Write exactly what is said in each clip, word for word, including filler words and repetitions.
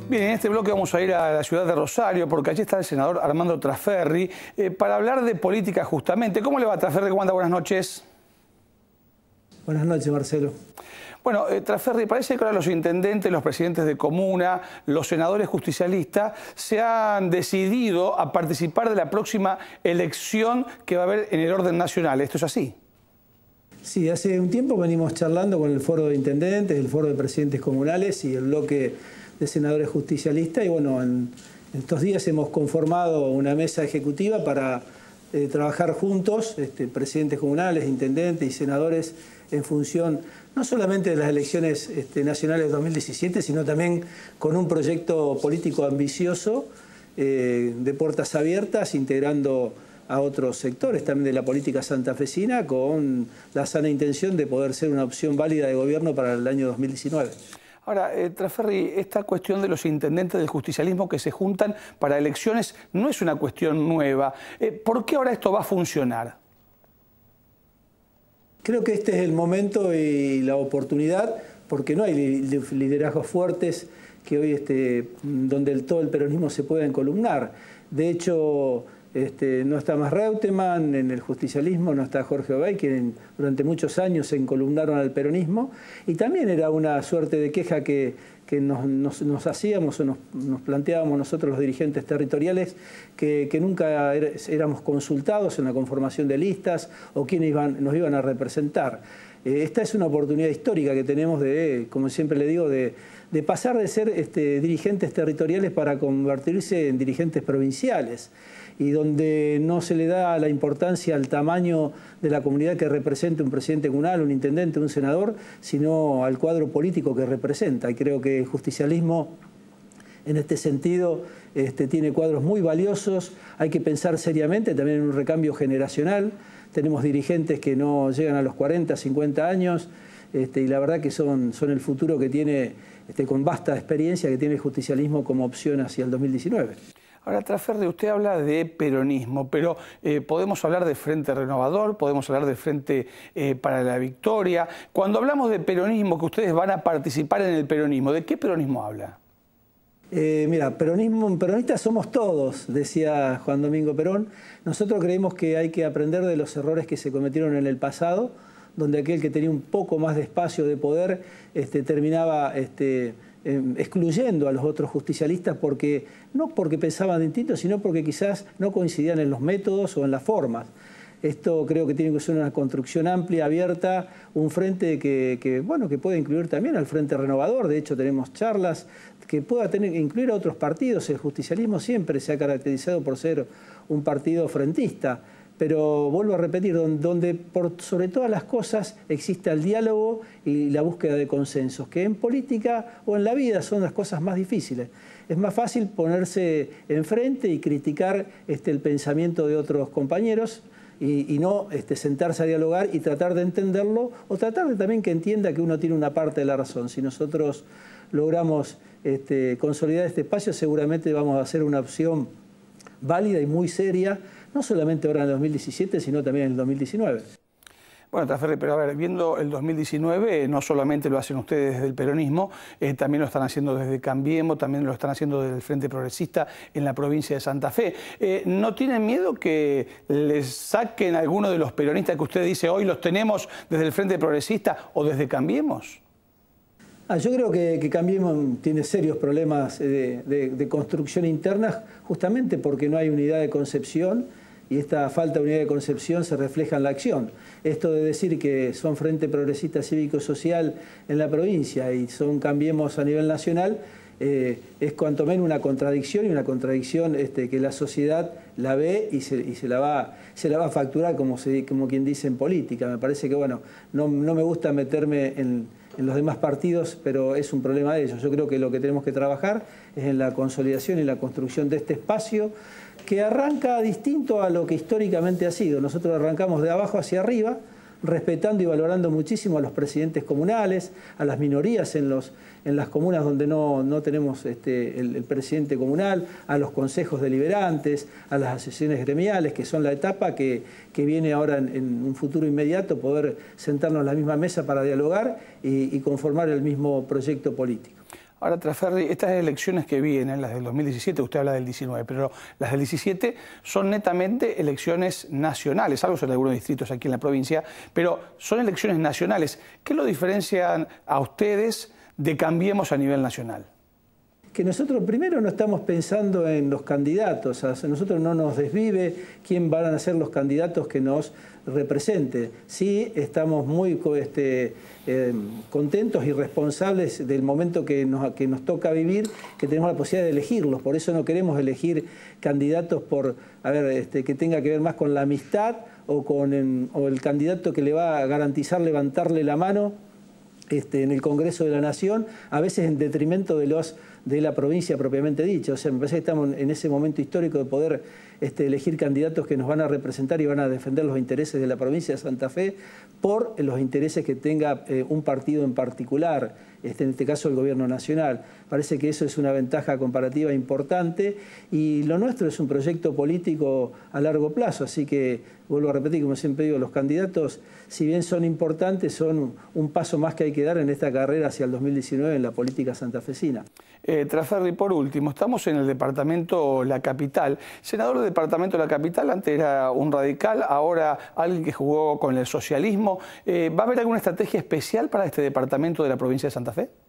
Bien, en este bloque vamos a ir a la ciudad de Rosario, porque allí está el senador Armando Trasferri, eh, para hablar de política justamente. ¿Cómo le va, Trasferri? ¿Cómo anda? Buenas noches. Buenas noches, Marcelo. Bueno, eh, Trasferri, parece que ahora los intendentes, los presidentes de comuna, los senadores justicialistas se han decidido a participar de la próxima elección que va a haber en el orden nacional. ¿Esto es así? Sí, hace un tiempo venimos charlando con el foro de intendentes, el foro de presidentes comunales y el bloque de senadores justicialistas, y bueno, en, en estos días hemos conformado una mesa ejecutiva para eh, trabajar juntos, este, presidentes comunales, intendentes y senadores, en función no solamente de las elecciones este, nacionales de dos mil diecisiete, sino también con un proyecto político ambicioso eh, de puertas abiertas, integrando a otros sectores también de la política santafesina, con la sana intención de poder ser una opción válida de gobierno para el año dos mil diecinueve. Ahora, eh, Trasferri, esta cuestión de los intendentes del justicialismo que se juntan para elecciones no es una cuestión nueva. Eh, ¿Por qué ahora esto va a funcionar? Creo que este es el momento y la oportunidad, porque no hay liderazgos fuertes que hoy este, donde el, todo el peronismo se pueda encolumnar. De hecho, Este, no está más Reutemann en el justicialismo, no está Jorge Obey, quien durante muchos años se encolumnaron al peronismo, y también era una suerte de queja que, que nos, nos, nos hacíamos o nos, nos planteábamos nosotros los dirigentes territoriales, que, que nunca er, éramos consultados en la conformación de listas o quiénes iban, nos iban a representar. Eh, esta es una oportunidad histórica que tenemos de, como siempre le digo, de, de pasar de ser este, dirigentes territoriales para convertirse en dirigentes provinciales, y donde no se le da la importancia al tamaño de la comunidad que representa un presidente comunal, un intendente, un senador, sino al cuadro político que representa. Y creo que el justicialismo, en este sentido, este, tiene cuadros muy valiosos. Hay que pensar seriamente también en un recambio generacional. Tenemos dirigentes que no llegan a los cuarenta, cincuenta años, este, y la verdad que son, son el futuro que tiene, este, con vasta experiencia, que tiene el justicialismo como opción hacia el dos mil diecinueve. Ahora, Trasferri, usted habla de peronismo, pero eh, podemos hablar de Frente Renovador, podemos hablar de Frente eh, para la Victoria. Cuando hablamos de peronismo, que ustedes van a participar en el peronismo, ¿de qué peronismo habla? Eh, mira, peronismo, peronistas somos todos, decía Juan Domingo Perón. Nosotros creemos que hay que aprender de los errores que se cometieron en el pasado, donde aquel que tenía un poco más de espacio de poder este, terminaba este, eh, excluyendo a los otros justicialistas, porque no porque pensaban distinto, sino porque quizás no coincidían en los métodos o en las formas. Esto creo que tiene que ser una construcción amplia, abierta, un frente que, que, bueno, que puede incluir también al Frente Renovador. De hecho, tenemos charlas que pueda tener, incluir a otros partidos. El justicialismo siempre se ha caracterizado por ser un partido frentista, pero vuelvo a repetir, donde, donde por sobre todas las cosas existe el diálogo y la búsqueda de consensos, que en política o en la vida son las cosas más difíciles. Es más fácil ponerse enfrente y criticar este, el pensamiento de otros compañeros, Y, y no este, sentarse a dialogar y tratar de entenderlo, o tratar de también que entienda que uno tiene una parte de la razón. Si nosotros logramos este, consolidar este espacio, seguramente vamos a hacer una opción válida y muy seria, no solamente ahora en el dos mil diecisiete, sino también en el dos mil diecinueve. Bueno, Trasferri, pero a ver, viendo el dos mil diecinueve, no solamente lo hacen ustedes desde el peronismo, eh, también lo están haciendo desde Cambiemos, también lo están haciendo desde el Frente Progresista en la provincia de Santa Fe. Eh, ¿No tienen miedo que les saquen a alguno de los peronistas que usted dice hoy los tenemos desde el Frente Progresista o desde Cambiemos? Ah, yo creo que, que Cambiemos tiene serios problemas de, de, de construcción interna, justamente porque no hay unidad de concepción, y esta falta de unidad de concepción se refleja en la acción. Esto de decir que son Frente Progresista Cívico-Social en la provincia y son Cambiemos a nivel nacional, eh, es cuanto menos una contradicción, y una contradicción este, que la sociedad la ve y se, y se, la, va, se la va a facturar, como, se, como quien dice en política. Me parece que, bueno, no, no me gusta meterme en, en los demás partidos, pero es un problema de ellos. Yo creo que lo que tenemos que trabajar es en la consolidación y la construcción de este espacio, que arranca distinto a lo que históricamente ha sido. Nosotros arrancamos de abajo hacia arriba, respetando y valorando muchísimo a los presidentes comunales, a las minorías en, los, en las comunas donde no, no tenemos este, el, el presidente comunal, a los consejos deliberantes, a las asociaciones gremiales, que son la etapa que, que viene ahora en, en un futuro inmediato, poder sentarnos en la misma mesa para dialogar y, y conformar el mismo proyecto político. Ahora, Traferri, estas elecciones que vienen, las del dos mil diecisiete, usted habla del diecinueve, pero las del diecisiete son netamente elecciones nacionales, algo en algunos distritos aquí en la provincia, pero son elecciones nacionales. ¿Qué lo diferencian a ustedes de Cambiemos a nivel nacional? Que nosotros primero no estamos pensando en los candidatos, a nosotros no nos desvive quién van a ser los candidatos que nos representen. Sí estamos muy este, eh, contentos y responsables del momento que nos, que nos toca vivir, que tenemos la posibilidad de elegirlos. Por eso no queremos elegir candidatos por, a ver, este, que tenga que ver más con la amistad o con el, o el candidato que le va a garantizar levantarle la mano Este, en el Congreso de la Nación, a veces en detrimento de los de la provincia propiamente dicha. O sea, me parece que estamos en ese momento histórico de poder este, elegir candidatos que nos van a representar y van a defender los intereses de la provincia de Santa Fe por los intereses que tenga eh, un partido en particular, este, en este caso el Gobierno Nacional. Parece que eso es una ventaja comparativa importante y lo nuestro es un proyecto político a largo plazo, así que vuelvo a repetir, como siempre digo, los candidatos, si bien son importantes, son un paso más que hay que dar en esta carrera hacia el dos mil diecinueve en la política santafesina. Eh, Traferri, por último, estamos en el departamento La Capital. Senador del departamento La Capital, antes era un radical, ahora alguien que jugó con el socialismo. Eh, ¿Va a haber alguna estrategia especial para este departamento de la provincia de Santa Fe?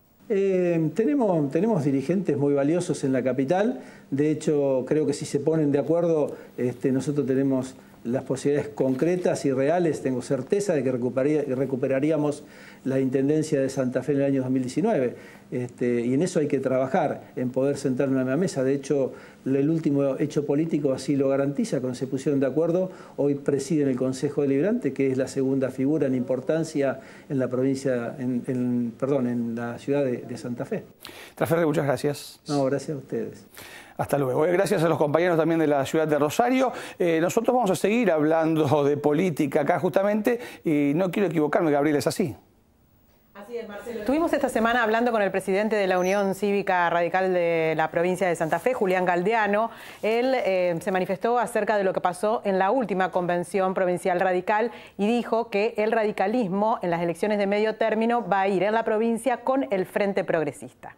Eh, tenemos, tenemos dirigentes muy valiosos en la capital. De hecho, creo que si se ponen de acuerdo, este, nosotros tenemos las posibilidades concretas y reales, tengo certeza de que recuperaríamos la Intendencia de Santa Fe en el año dos mil diecinueve. Este, y en eso hay que trabajar, en poder sentar en una misma mesa. De hecho, el último hecho político así lo garantiza, cuando se pusieron de acuerdo, hoy presiden el Consejo Deliberante, que es la segunda figura en importancia en la provincia, en, en, perdón, en la ciudad de, de Santa Fe. Traferri, muchas gracias. No, gracias a ustedes. Hasta luego. Gracias a los compañeros también de la ciudad de Rosario. Eh, nosotros vamos a seguir hablando de política acá justamente y no quiero equivocarme, Gabriel, es así. Así es, Marcelo. Estuvimos esta semana hablando con el presidente de la Unión Cívica Radical de la provincia de Santa Fe, Julián Galdeano. Él eh, se manifestó acerca de lo que pasó en la última convención provincial radical y dijo que el radicalismo en las elecciones de medio término va a ir en la provincia con el Frente Progresista.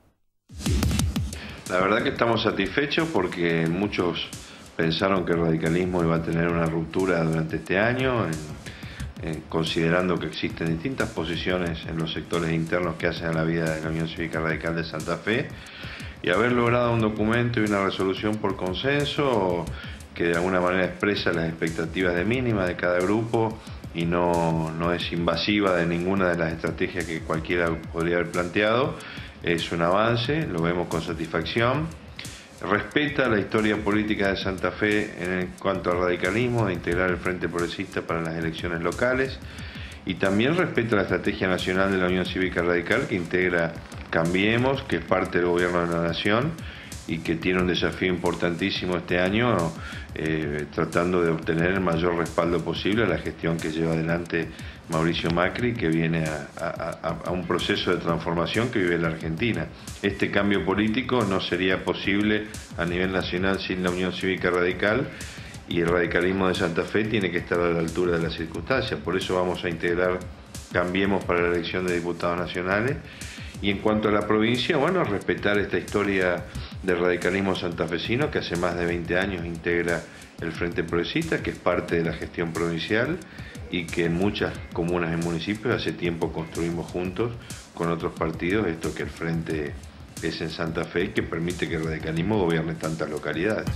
La verdad que estamos satisfechos porque muchos pensaron que el radicalismo iba a tener una ruptura durante este año, en, en, considerando que existen distintas posiciones en los sectores internos que hacen a la vida de la Unión Cívica Radical de Santa Fe, y haber logrado un documento y una resolución por consenso que de alguna manera expresa las expectativas de mínima de cada grupo y no, no es invasiva de ninguna de las estrategias que cualquiera podría haber planteado. Es un avance, lo vemos con satisfacción. Respeta la historia política de Santa Fe en cuanto al radicalismo, de integrar el Frente Progresista para las elecciones locales. Y también respeta la estrategia nacional de la Unión Cívica Radical, que integra Cambiemos, que es parte del Gobierno de la Nación y que tiene un desafío importantísimo este año, eh, tratando de obtener el mayor respaldo posible a la gestión que lleva adelante Mauricio Macri, que viene a, a, a un proceso de transformación que vive la Argentina. Este cambio político no sería posible a nivel nacional sin la Unión Cívica Radical, y el radicalismo de Santa Fe tiene que estar a la altura de las circunstancias. Por eso vamos a integrar Cambiemos para la elección de diputados nacionales. Y en cuanto a la provincia, bueno, respetar esta historia del radicalismo santafesino que hace más de veinte años integra el Frente Progresista, que es parte de la gestión provincial y que en muchas comunas y municipios hace tiempo construimos juntos con otros partidos esto que el Frente es en Santa Fe y que permite que el radicalismo gobierne tantas localidades.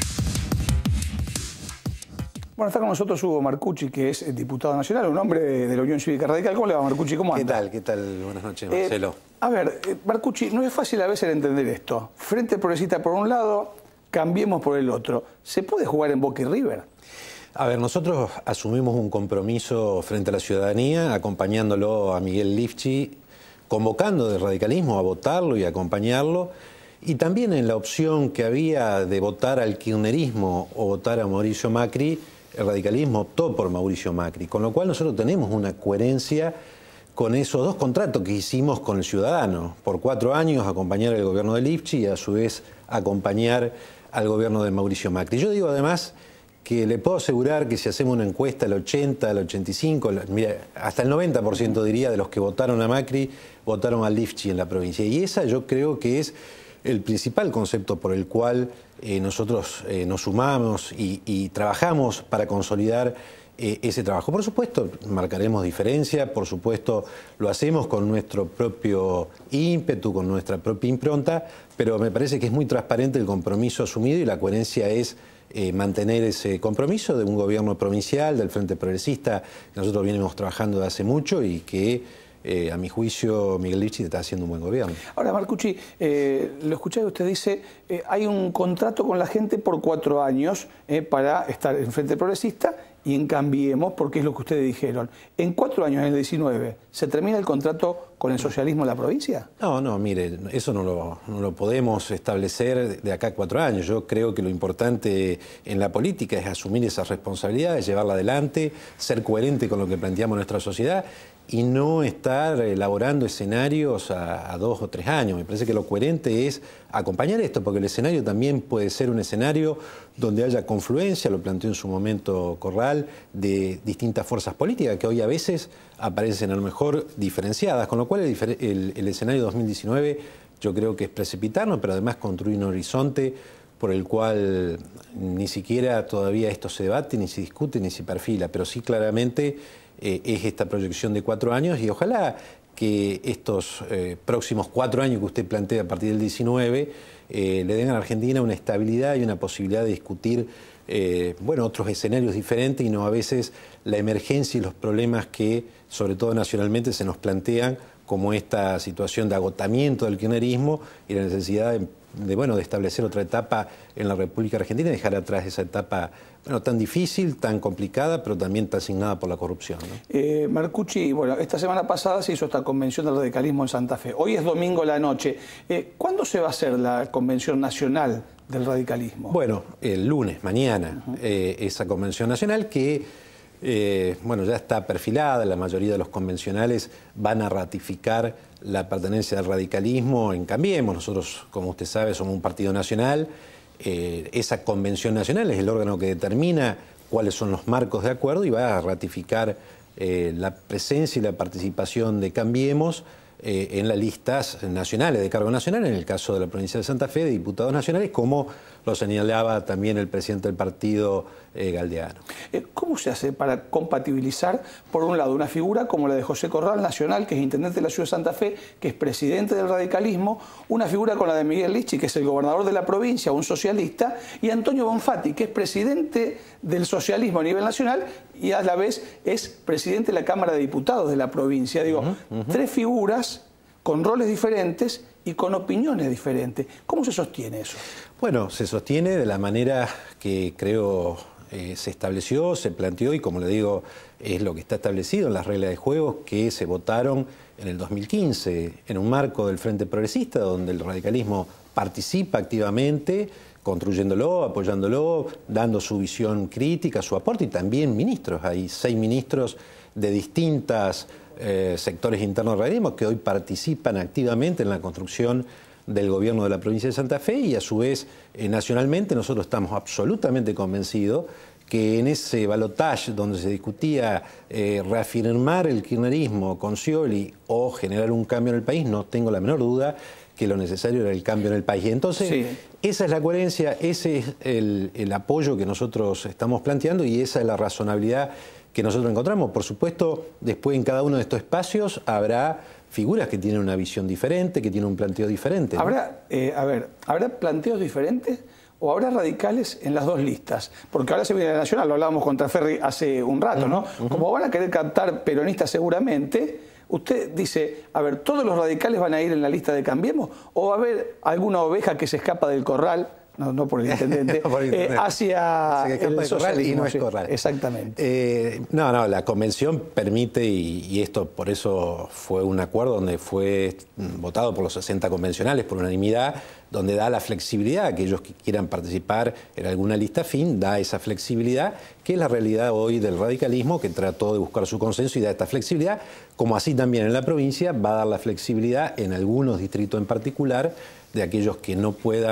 Bueno, está con nosotros Hugo Marcucci, que es diputado nacional, un hombre de la Unión Cívica Radical. ¿Cómo le va, Marcucci? ¿Cómo anda? ¿Qué tal? ¿Qué tal? Buenas noches, Marcelo. Eh, a ver, eh, Marcucci, no es fácil a veces entender esto. Frente Progresista por un lado, Cambiemos por el otro. ¿Se puede jugar en Boca y River? A ver, nosotros asumimos un compromiso frente a la ciudadanía, acompañándolo a Miguel Lifchi, convocando del radicalismo a votarlo y acompañarlo, y también en la opción que había de votar al kirchnerismo o votar a Mauricio Macri, el radicalismo optó por Mauricio Macri, con lo cual nosotros tenemos una coherencia con esos dos contratos que hicimos con el ciudadano, por cuatro años acompañar al gobierno de Lifchi y a su vez acompañar al gobierno de Mauricio Macri. Yo digo además que le puedo asegurar que si hacemos una encuesta, el ochenta, el ochenta y cinco, mira, hasta el noventa por ciento diría de los que votaron a Macri, votaron a Lifchi en la provincia. Y esa yo creo que es el principal concepto por el cual eh, nosotros eh, nos sumamos y, y trabajamos para consolidar eh, ese trabajo. Por supuesto, marcaremos diferencia, por supuesto, lo hacemos con nuestro propio ímpetu, con nuestra propia impronta, pero me parece que es muy transparente el compromiso asumido y la coherencia es Eh, mantener ese compromiso de un gobierno provincial, del Frente Progresista, que nosotros venimos trabajando de hace mucho y que, eh, a mi juicio, Miguel Lifchi está haciendo un buen gobierno. Ahora, Marcucci, eh, lo escuché que usted dice, eh, hay un contrato con la gente por cuatro años eh, para estar en Frente Progresista y en Cambiemos, porque es lo que ustedes dijeron. ¿En cuatro años, en el diecinueve, se termina el contrato con el socialismo en la provincia? No, no, mire, eso no lo, no lo podemos establecer de acá a cuatro años. Yo creo que lo importante en la política es asumir esas responsabilidades, llevarla adelante, ser coherente con lo que planteamos en nuestra sociedad y no estar elaborando escenarios a, a dos o tres años. Me parece que lo coherente es acompañar esto, porque el escenario también puede ser un escenario donde haya confluencia, lo planteó en su momento Corral, de distintas fuerzas políticas que hoy a veces aparecen a lo mejor diferenciadas, con lo cual el, el, el escenario dos mil diecinueve yo creo que es precipitarnos, pero además construir un horizonte por el cual ni siquiera todavía esto se debate, ni se discute, ni se perfila, pero sí claramente eh, es esta proyección de cuatro años y ojalá que estos eh, próximos cuatro años que usted plantea a partir del diecinueve eh, le den a la Argentina una estabilidad y una posibilidad de discutir eh, bueno, otros escenarios diferentes y no a veces la emergencia y los problemas que, sobre todo nacionalmente, se nos plantean como esta situación de agotamiento del kirchnerismo y la necesidad de, de, bueno, de establecer otra etapa en la República Argentina y dejar atrás esa etapa bueno, tan difícil, tan complicada, pero también tan asignada por la corrupción, ¿no? Eh, Marcucci, bueno, esta semana pasada se hizo esta convención del radicalismo en Santa Fe. Hoy es domingo a la noche. Eh, ¿Cuándo se va a hacer la convención nacional del radicalismo? Bueno, el lunes, mañana, uh-huh. eh, esa convención nacional que eh, bueno, ya está perfilada, la mayoría de los convencionales van a ratificar la pertenencia del radicalismo en Cambiemos. Nosotros, como usted sabe, somos un partido nacional. Eh, esa convención nacional es el órgano que determina cuáles son los marcos de acuerdo y va a ratificar eh, la presencia y la participación de Cambiemos eh, en las listas nacionales de cargo nacional, en el caso de la provincia de Santa Fe, de diputados nacionales, como lo señalaba también el presidente del partido, eh, Galdeano. ¿Cómo se hace para compatibilizar, por un lado, una figura como la de José Corral, nacional, que es intendente de la ciudad de Santa Fe, que es presidente del radicalismo, una figura con la de Miguel Lifchi, que es el gobernador de la provincia, un socialista, y Antonio Bonfatti, que es presidente del socialismo a nivel nacional y a la vez es presidente de la Cámara de Diputados de la provincia? Digo, uh-huh, uh-huh. tres figuras con roles diferentes y con opiniones diferentes. ¿Cómo se sostiene eso? Bueno, se sostiene de la manera que creo eh, se estableció, se planteó y, como le digo, es lo que está establecido en las reglas de juego que se votaron en el dos mil quince, en un marco del Frente Progresista, donde el radicalismo participa activamente, construyéndolo, apoyándolo, dando su visión crítica, su aporte, y también ministros. Hay seis ministros de distintos eh, sectores internos del radicalismo que hoy participan activamente en la construcción del gobierno de la provincia de Santa Fe y a su vez eh, nacionalmente nosotros estamos absolutamente convencidos que en ese balotaje donde se discutía eh, reafirmar el kirchnerismo con Scioli o generar un cambio en el país, no tengo la menor duda que lo necesario era el cambio en el país. Entonces, sí. esa es la coherencia, ese es el, el apoyo que nosotros estamos planteando y esa es la razonabilidad que nosotros encontramos. Por supuesto, después en cada uno de estos espacios habrá figuras que tienen una visión diferente, que tienen un planteo diferente, ¿no? ¿Habrá, eh, a ver, ¿habrá planteos diferentes o habrá radicales en las dos listas? Porque ahora se viene la nacional, lo hablábamos con Traferri hace un rato, ¿no? Uh-huh. Como van a querer captar peronistas seguramente, usted dice, a ver, ¿todos los radicales van a ir en la lista de Cambiemos? ¿O va a haber alguna oveja que se escapa del corral? No, no por el intendente, no por el intendente. Eh, hacia el socialismo. Y no es corral. Exactamente. Eh, no, no, la convención permite, y, y esto por eso fue un acuerdo donde fue votado por los sesenta convencionales por unanimidad, donde da la flexibilidad a aquellos que quieran participar en alguna lista afín, da esa flexibilidad, que es la realidad hoy del radicalismo, que trató de buscar su consenso y da esta flexibilidad, como así también en la provincia va a dar la flexibilidad en algunos distritos en particular de aquellos que no puedan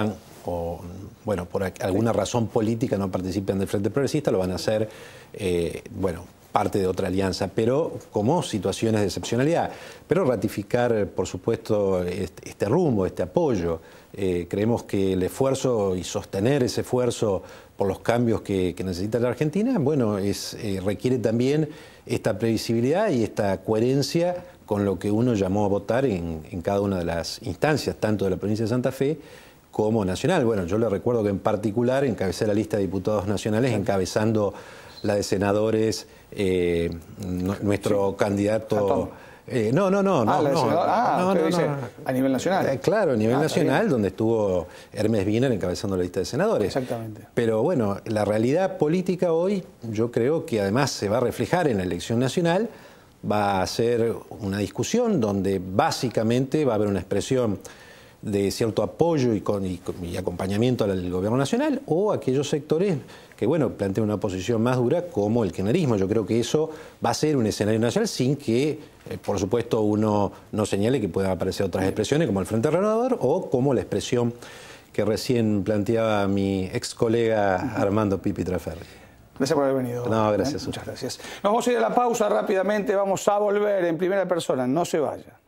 o, bueno, por alguna razón política no participen del Frente Progresista, lo van a hacer, eh, bueno, parte de otra alianza, pero como situaciones de excepcionalidad. Pero ratificar, por supuesto, este, este rumbo, este apoyo. Eh, creemos que el esfuerzo y sostener ese esfuerzo por los cambios que, que necesita la Argentina, bueno, es, eh, requiere también esta previsibilidad y esta coherencia con lo que uno llamó a votar en, en cada una de las instancias, tanto de la provincia de Santa Fe como nacional. Bueno, yo le recuerdo que en particular encabecé la lista de diputados nacionales, encabezando la de senadores, eh, nuestro sí. candidato... Eh, no, no, no, ah, no, no, ah, no, no, dice, no. A nivel nacional. Eh, claro, a nivel ah, nacional, donde estuvo Hermes Wiener encabezando la lista de senadores. Exactamente. Pero bueno, la realidad política hoy, yo creo que además se va a reflejar en la elección nacional, va a ser una discusión donde básicamente va a haber una expresión de cierto apoyo y, con, y, y acompañamiento al gobierno nacional, o aquellos sectores que, bueno, plantean una posición más dura como el kirchnerismo. Yo creo que eso va a ser un escenario nacional sin que, eh, por supuesto, uno no señale que puedan aparecer otras expresiones como el Frente Renovador o como la expresión que recién planteaba mi ex colega Armando Pipi Traferri. Gracias por haber venido. No, gracias. ¿Eh? Muchas gracias. Nos vamos a ir a la pausa rápidamente, vamos a volver en primera persona, no se vaya.